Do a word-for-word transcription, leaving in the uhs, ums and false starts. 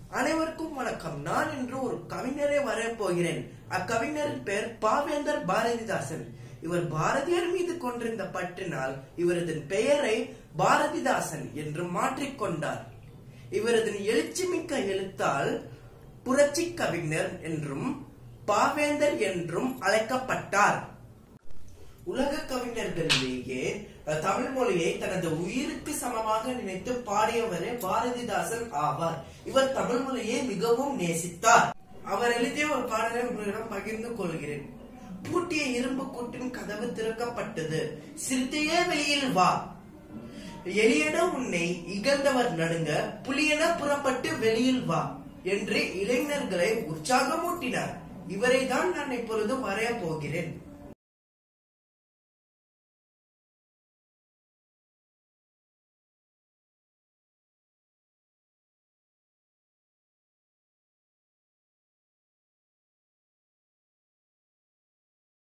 அனைவருக்கும் வணக்கம். நான் இன்று ஒரு கவிஞரை வரைய போகிறேன். அக்கவிஞரின் பெயர் பாவேந்தர் பாரதிதாசன். இவர் பாரதியார் மீது கொண்டிருந்த பற்றினால் இவரது பெயரை பாரதிதாசன் என்று மாற்றிக்கொண்டார். இவரது எழுச்சிமிக்க எழுத்தால் புரட்சி கவிஞர் என்றும் பாவேந்தர் என்றும் அழைக்கப்பட்டார். உலக கவிஞர்களிலேயே தமிழ் மொழியை தனது உயிருக்கு சமமாக நினைத்து பாடியவரே பாரதிதாசன் ஆவார். இவர் தமிழ் மொழியை மிகவும் நேசித்தார். அவர் எழுதிய ஒரு பாடலை உங்களிடம் பகிர்ந்து கொள்கிறேன். பூட்டிய இரும்பு கூட்டின் கதவு திறக்கப்பட்டது, சிறுத்தையே வெளியில் வா, எளியன உன்னை இகழ்ந்தவர் நடுங்க, புலியென புறப்பட்டு வெளியில் வா என்று இளைஞர்களை உற்சாகமூட்டினார். இவரை தான் நான் இப்பொழுது வரைய போகிறேன்.